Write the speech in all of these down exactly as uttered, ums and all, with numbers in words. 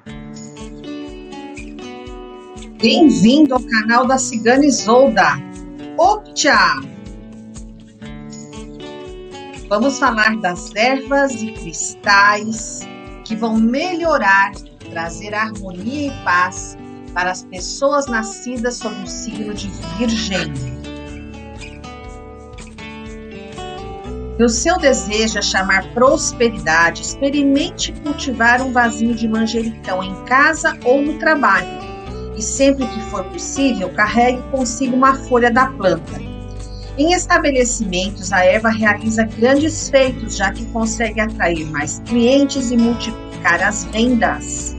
Bem-vindo ao canal da Cigana Isolda. Optcha! Vamos falar das ervas e cristais que vão melhorar, trazer harmonia e paz para as pessoas nascidas sob o signo de Virgem. Se o seu desejo é chamar prosperidade, experimente cultivar um vasinho de manjericão em casa ou no trabalho. E sempre que for possível, carregue consigo uma folha da planta. Em estabelecimentos, a erva realiza grandes feitos, já que consegue atrair mais clientes e multiplicar as vendas.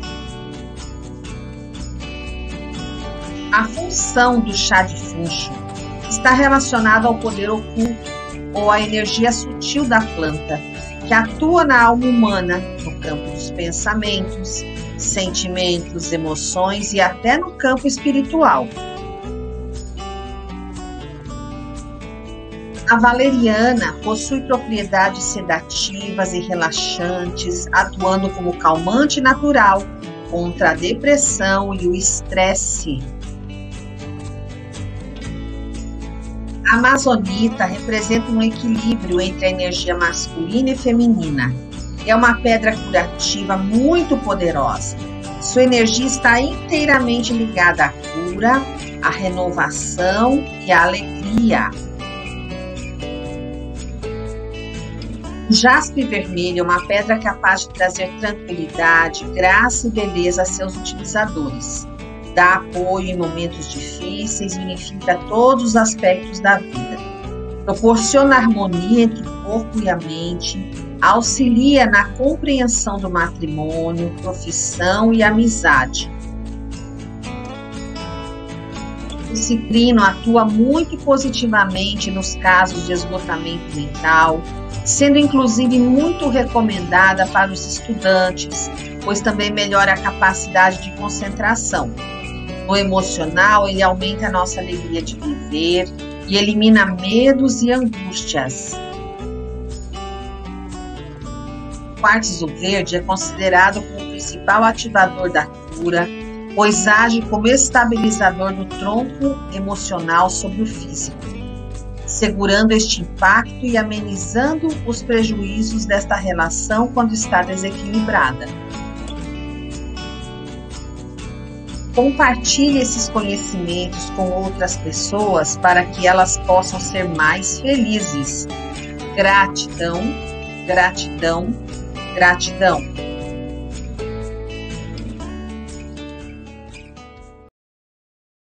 A função do chá de funcho está relacionada ao poder oculto ou à energia sutil da planta, que atua na alma humana, no campo dos pensamentos, sentimentos, emoções e até no campo espiritual. A valeriana possui propriedades sedativas e relaxantes, atuando como calmante natural contra a depressão e o estresse. A amazonita representa um equilíbrio entre a energia masculina e feminina. É uma pedra curativa muito poderosa. Sua energia está inteiramente ligada à cura, à renovação e à alegria. O jaspe vermelho é uma pedra capaz de trazer tranquilidade, graça e beleza a seus utilizadores. Dá apoio em momentos difíceis e unifica todos os aspectos da vida. Proporciona harmonia entre o corpo e a mente, auxilia na compreensão do matrimônio, profissão e amizade. O citrino atua muito positivamente nos casos de esgotamento mental, sendo inclusive muito recomendada para os estudantes, pois também melhora a capacidade de concentração. No emocional, ele aumenta a nossa alegria de viver e elimina medos e angústias. O quartzo verde é considerado como o principal ativador da cura, pois age como estabilizador do tronco emocional sobre o físico, segurando este impacto e amenizando os prejuízos desta relação quando está desequilibrada. Compartilhe esses conhecimentos com outras pessoas para que elas possam ser mais felizes. Gratidão, gratidão, gratidão.